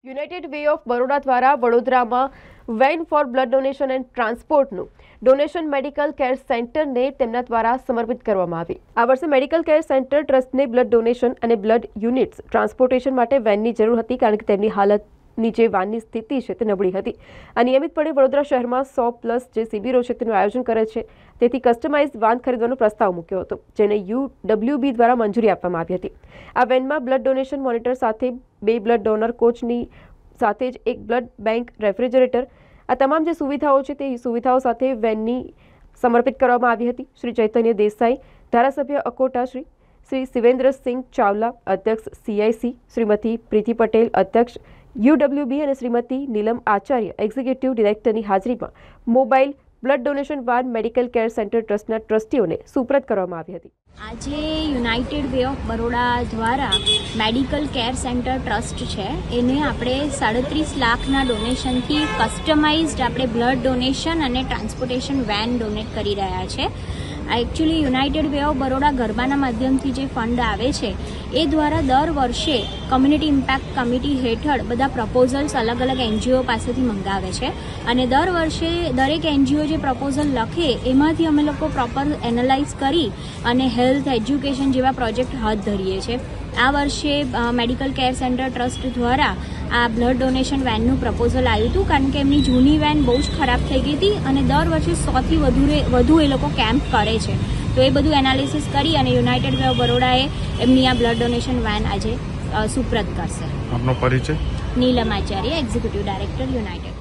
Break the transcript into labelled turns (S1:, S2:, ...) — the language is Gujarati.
S1: યુનાઇટેડ વે ઓફ બરોડા દ્વારા વડોદરામાં van for blood donation and ટ્રાન્સપોર્ટનું ડોનેશન મેડિકલ કેર સેન્ટરને તેમના દ્વારા સમર્પિત કરવામાં આવી। આ વર્ષે મેડિકલ કેર સેન્ટર ટ્રસ્ટને બ્લડ ડોનેશન અને બ્લડ યુનિટ્સ ટ્રાન્સપોર્ટેશન માટે વેનની જરૂર હતી, કારણ કે તેમની હાલતની જે વાનની સ્થિતિ છે તે નબળી હતી। અનિયમિતપણે વડોદરા શહેરમાં 100+ જે શિબિરો છે તેનું આયોજન કરે છે, તેથી કસ્ટમાઇઝ વાન ખરીદવાનો પ્રસ્તાવ મૂક્યો હતો, જેને UWB દ્વારા મંજૂરી આપવામાં આવી હતી। આ વેનમાં બ્લડ ડોનેશન મોનિટર સાથે 2 બ્લડ ડોનર કોચની સાથે જ એક બ્લડ બેંક, રેફ્રિજરેટર, આ તમામ જે સુવિધાઓ છે તે સુવિધાઓ સાથે વેનની સમર્પિત કરવામાં આવી હતી। શ્રી ચૈતન્ય દેસાઈ, ધારાસભ્ય અકોટા, શ્રી શિવેન્દ્રસિંહ ચાવલા, અધ્યક્ષ CIC, શ્રીમતી પ્રીતિ પટેલ, અધ્યક્ષ UWB અને શ્રીમતી નીલમ આચાર્ય, એક્ઝિક્યુટિવ ડિરેક્ટરની હાજરીમાં mobile blood donation van medical care center ટ્રસ્ટના ટ્રસ્ટીઓને સુપ્રત કરવામાં આવી હતી।
S2: આજે યુનાઇટેડ વે ઓફ બરોડા દ્વારા મેડિકલ કેર સેન્ટર ટ્રસ્ટ છે એને આપણે 37 લાખના ડોનેશનથી કસ્ટમાઇઝડ આપણે બ્લડ ડોનેશન અને ટ્રાન્સપોર્ટેશન વેન ડોનેટ કરી રહ્યા છે। Actually united way of Baroda ગરબાના માધ્યમથી જે ફંડ આવે છે એ દ્વારા દર વર્ષે કમ્યુનિટી ઇમ્પેક્ટ કમિટી હેઠળ બધા પ્રપોઝલ્સ અલગ અલગ NGO પાસેથી મંગાવે છે અને દર વર્ષે દરેક NGO જે પ્રપોઝલ લખે એમાંથી અમે લોકો પ્રોપર એનાલાઇઝ કરી અને હેલ્થ એજ્યુકેશન જેવા પ્રોજેક્ટ હાથ ધરીએ છીએ। આ વર્ષે મેડિકલ કેર સેન્ટર ટ્રસ્ટ દ્વારા આ બ્લડ ડોનેશન વેનનું પ્રપોઝલ આવ્યું હતું, કારણ કે એમની જૂની વેન બહુ જ ખરાબ થઈ ગઈ હતી અને દર વર્ષે 100થી વધુ એ લોકો કેમ્પ કરે છે, તો એ બધું એનાલિસિસ કરી અને યુનાઇટેડ વે ઓફ બરોડાએ એમની આ બ્લડ ડોનેશન વેન આજે સુપ્રત કરશે।
S3: આપનો પરિચય?
S2: નીલમ આચાર્ય, એક્ઝિક્યુટિવ ડાયરેક્ટર, યુનાઇટેડ।